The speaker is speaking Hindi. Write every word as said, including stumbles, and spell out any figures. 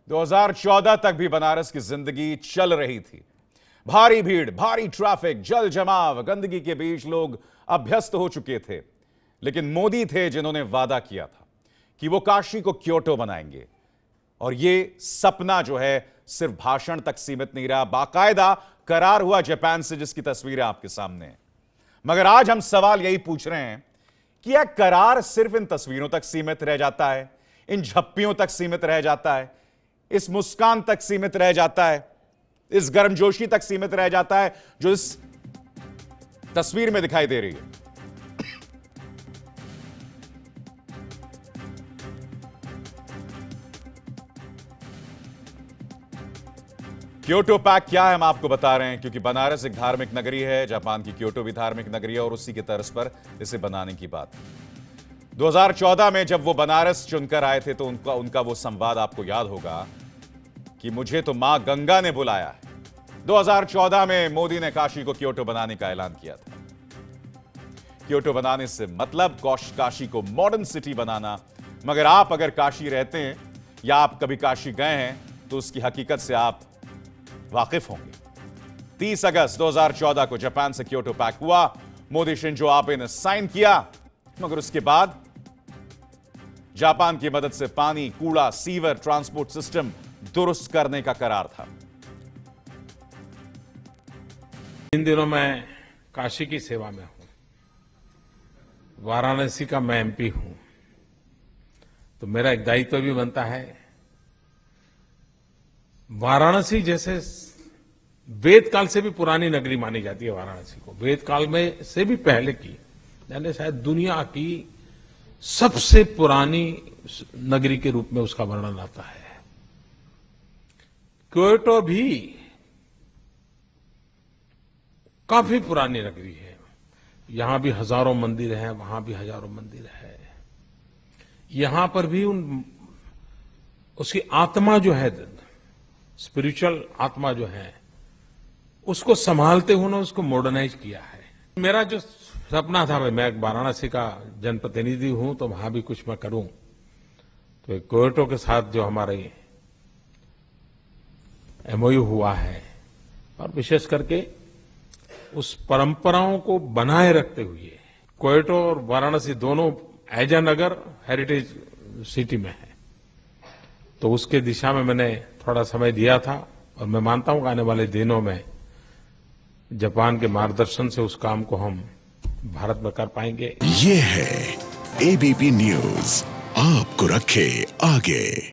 दो हज़ार चौदह तक भी बनारस की जिंदगी चल रही थी। भारी भीड़, भारी ट्रैफिक, जल जमाव, गंदगी के बीच लोग अभ्यस्त हो चुके थे। लेकिन मोदी थे जिन्होंने वादा किया था कि वो काशी को क्योटो बनाएंगे। और ये सपना जो है सिर्फ भाषण तक सीमित नहीं रहा, बाकायदा करार हुआ जापान से, जिसकी तस्वीरें आपके सामने हैं। मगर आज हम सवाल यही पूछ रहे हैं कि यह करार सिर्फ इन तस्वीरों तक सीमित रह जाता है, इन झप्पियों तक सीमित रह जाता है, इस मुस्कान तक सीमित रह जाता है, इस गर्मजोशी तक सीमित रह जाता है जो इस तस्वीर में दिखाई दे रही है। क्योटो पैक्ट क्या है हम आपको बता रहे हैं, क्योंकि बनारस एक धार्मिक नगरी है, जापान की क्योटो भी धार्मिक नगरी है और उसी की तर्ज पर इसे बनाने की बात। दो हज़ार चौदह में जब वो बनारस चुनकर आए थे तो उनका उनका वो संवाद आपको याद होगा कि मुझे तो मां गंगा ने बुलाया है। दो हज़ार चौदह में मोदी ने काशी को क्योटो बनाने का ऐलान किया था। क्योटो बनाने से मतलब काशी को मॉडर्न सिटी बनाना। मगर आप अगर काशी रहते हैं या आप कभी काशी गए हैं तो उसकी हकीकत से आप वाकिफ होंगे। तीस अगस्त दो हज़ार चौदह को जापान से क्योटो पैक्ट हुआ। मोदी शिंजो आबे ने साइन किया, मगर उसके बाद जापान की मदद से पानी, कूड़ा, सीवर, ट्रांसपोर्ट सिस्टम दुरुस्त करने का करार था। इन दिनों मैं काशी की सेवा में हूं, वाराणसी का मैं एमपी हूं, तो मेरा एक दायित्व भी बनता है। वाराणसी जैसे वेद काल से भी पुरानी नगरी मानी जाती है वाराणसी को, वेद काल में से भी पहले की, यानी शायद दुनिया की सबसे पुरानी नगरी के रूप में उसका वर्णन आता है। क्योटो भी काफी पुरानी नगरी है, यहां भी हजारों मंदिर हैं, वहां भी हजारों मंदिर है। यहां पर भी उन उसकी आत्मा जो है, स्पिरिचुअल आत्मा जो है, उसको संभालते हुए ना उसको मॉडर्नाइज किया है। मेरा जो सपना था, मैं वाराणसी का जनप्रतिनिधि हूं तो वहां भी कुछ मैं करूं, तो क्योटो के साथ जो हमारे एमओयू हुआ है, और विशेष करके उस परंपराओं को बनाए रखते हुए क्योटो और वाराणसी दोनों एज ए नगर हेरिटेज सिटी में है, तो उसके दिशा में मैंने थोड़ा समय दिया था। और मैं मानता हूं कि आने वाले दिनों में जापान के मार्गदर्शन से उस काम को हम भारत में कर पाएंगे। ये है एबीपी न्यूज, आपको रखे आगे।